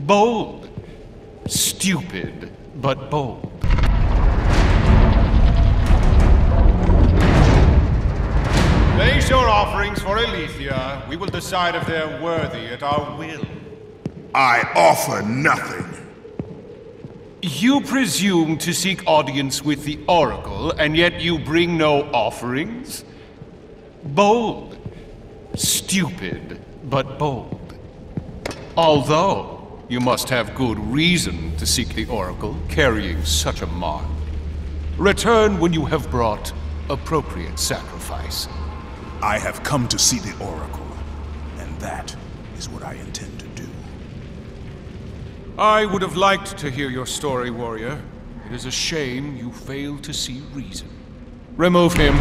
Bold. Stupid, but bold. Place your offerings for Aletheia. We will decide if they're worthy at our will. I offer nothing. You presume to seek audience with the Oracle, and yet you bring no offerings? Bold. Stupid, but bold. Although, you must have good reason to seek the Oracle, carrying such a mark. Return when you have brought appropriate sacrifice. I have come to see the Oracle, and that is what I intend to do. I would have liked to hear your story, warrior. It is a shame you failed to see reason. Remove him.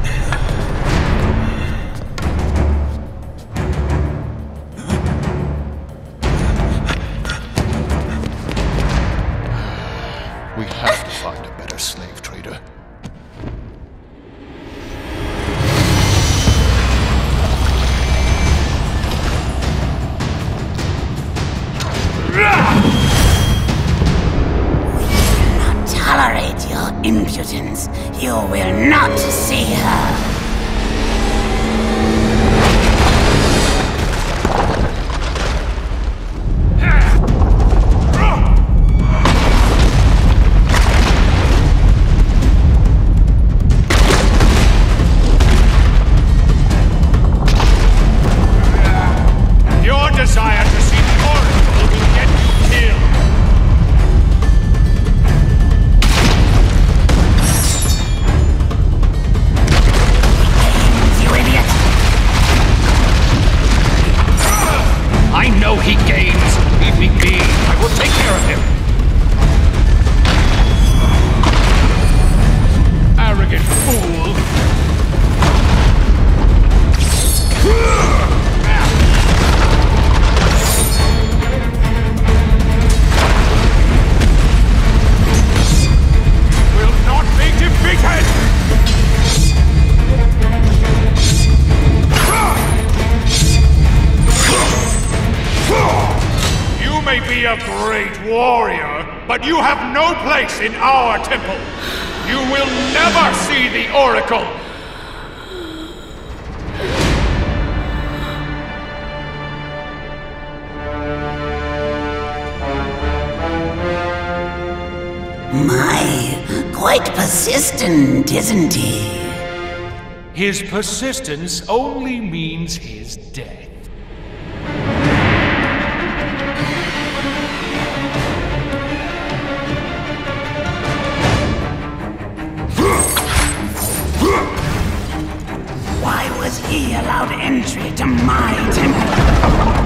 We have to find a better slave trader. Tolerate your impudence. You will not see her. Your desire to see the Oracle will get you killed. You idiot! I know he gains. Leave me be. I will take care of him. Arrogant fool. Will not be defeated! You may be a great warrior, but you have no place in our temple. You will never see the Oracle. My, quite persistent, isn't he? His persistence only means his death. Why was he allowed entry to my temple?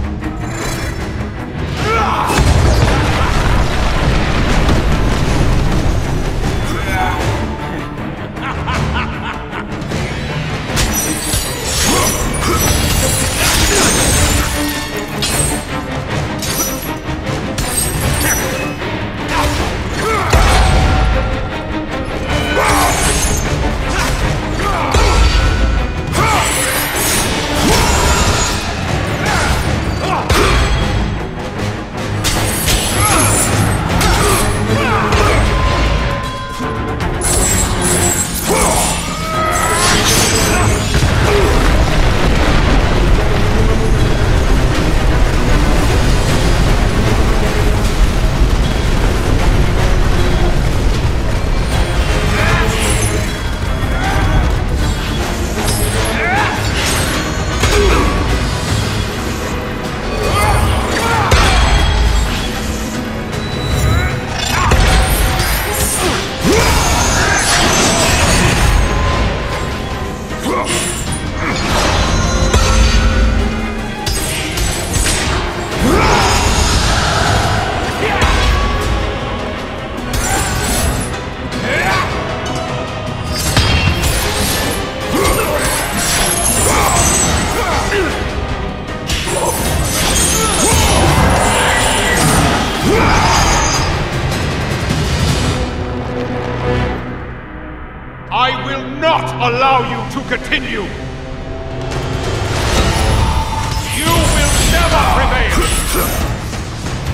I will not allow you to continue! You will never prevail!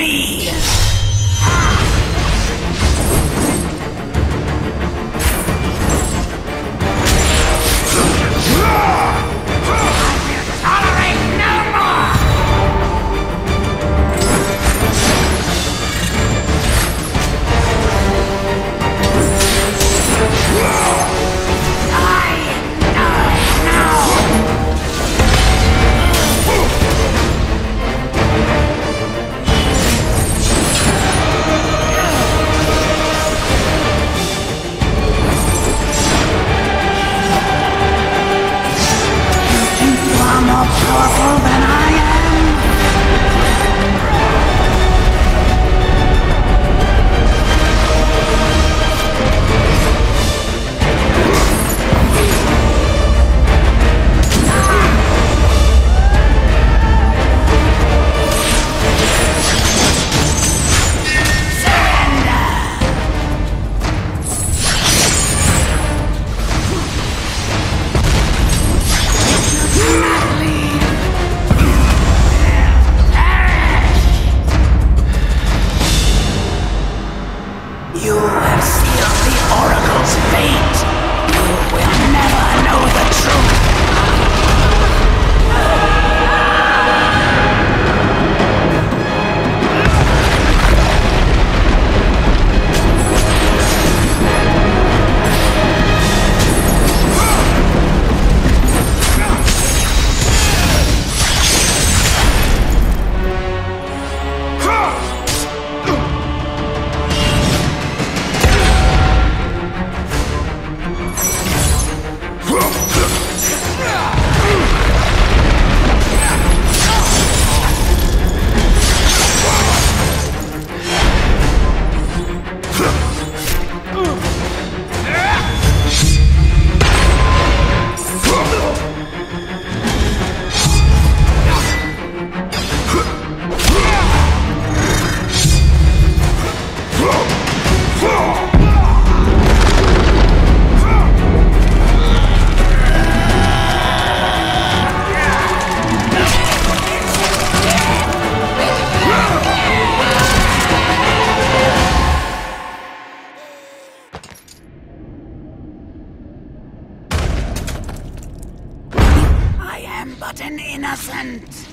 me! An innocent.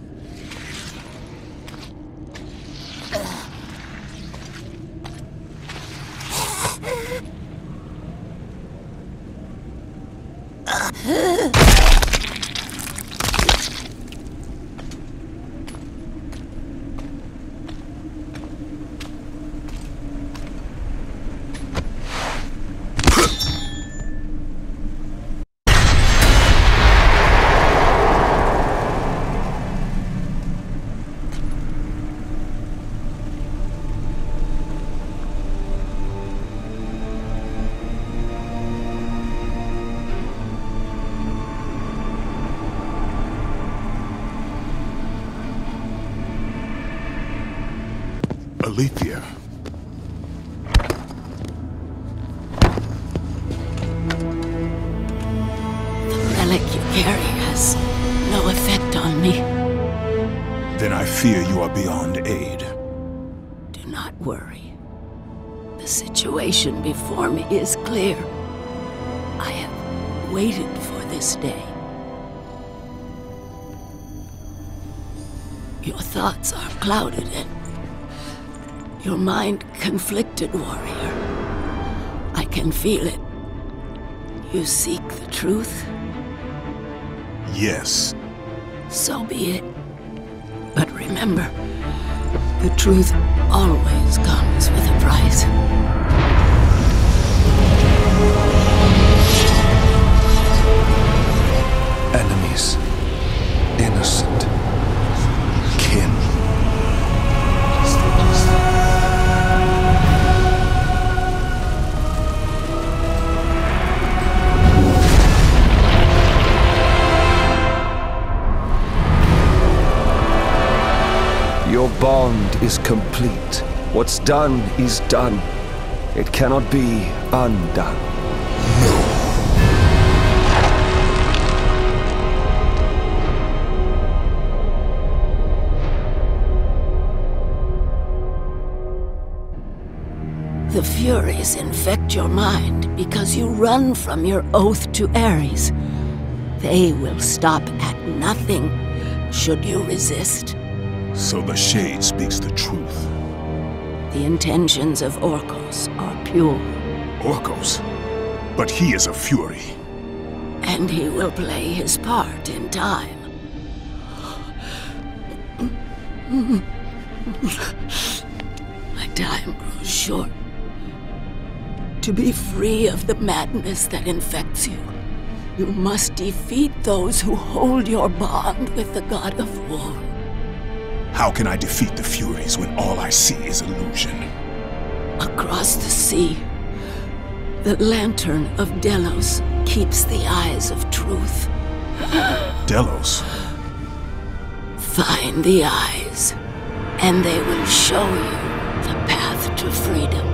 Alethea. The relic you carry has no effect on me. Then I fear you are beyond aid. Do not worry. The situation before me is clear. I have waited for this day. Your thoughts are clouded and your mind conflicted, warrior. I can feel it. You seek the truth? Yes. So be it. But remember, the truth always comes with a price. Enemies. Innocent. Kin. Your bond is complete. What's done is done. It cannot be undone. The Furies infect your mind because you run from your oath to Ares. They will stop at nothing should you resist. So the Shade speaks the truth. The intentions of Orcos are pure. Orcos? But he is a Fury. And he will play his part in time. My time grows short. To be free of the madness that infects you, you must defeat those who hold your bond with the god of war. How can I defeat the Furies when all I see is illusion? Across the sea, the lantern of Delos keeps the eyes of truth. Delos? Find the eyes, and they will show you the path to freedom.